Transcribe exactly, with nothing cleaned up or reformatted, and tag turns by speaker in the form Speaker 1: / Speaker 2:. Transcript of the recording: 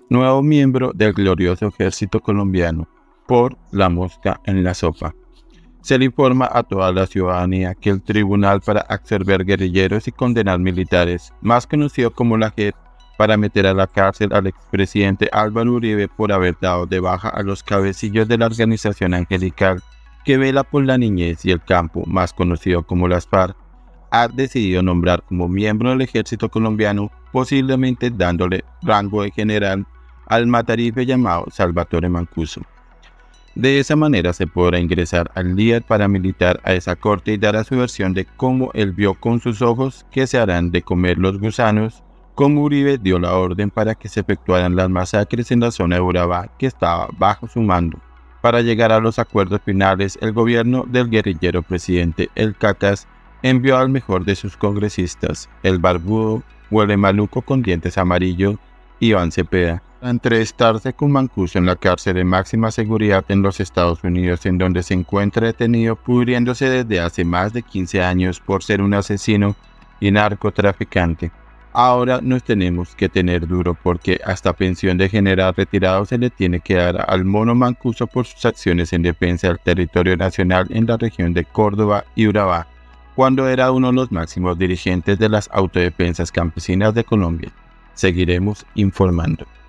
Speaker 1: Nuevo miembro del glorioso ejército colombiano, por la mosca en la sopa. Se le informa a toda la ciudadanía que el Tribunal para Absorber Guerrilleros y Condenar Militares, más conocido como la J E P, para meter a la cárcel al expresidente Álvaro Uribe por haber dado de baja a los cabecillos de la organización angelical que vela por la niñez y el campo, más conocido como las FARC, ha decidido nombrar como miembro del ejército colombiano, posiblemente dándole rango de general al matarife llamado Salvatore Mancuso. De esa manera se podrá ingresar al líder paramilitar a esa corte y dará su versión de cómo él vio con sus ojos que se harán de comer los gusanos, cómo Uribe dio la orden para que se efectuaran las masacres en la zona de Urabá que estaba bajo su mando. Para llegar a los acuerdos finales, el gobierno del guerrillero presidente El Cacas envió al mejor de sus congresistas, el barbudo, huele maluco con dientes amarillos, Iván Cepeda, a entrevistarse con Mancuso en la cárcel de máxima seguridad en los Estados Unidos, en donde se encuentra detenido pudriéndose desde hace más de quince años por ser un asesino y narcotraficante. Ahora nos tenemos que tener duro porque hasta pensión de general retirado se le tiene que dar al mono Mancuso por sus acciones en defensa del territorio nacional en la región de Córdoba y Urabá, cuando era uno de los máximos dirigentes de las autodefensas campesinas de Colombia. Seguiremos informando.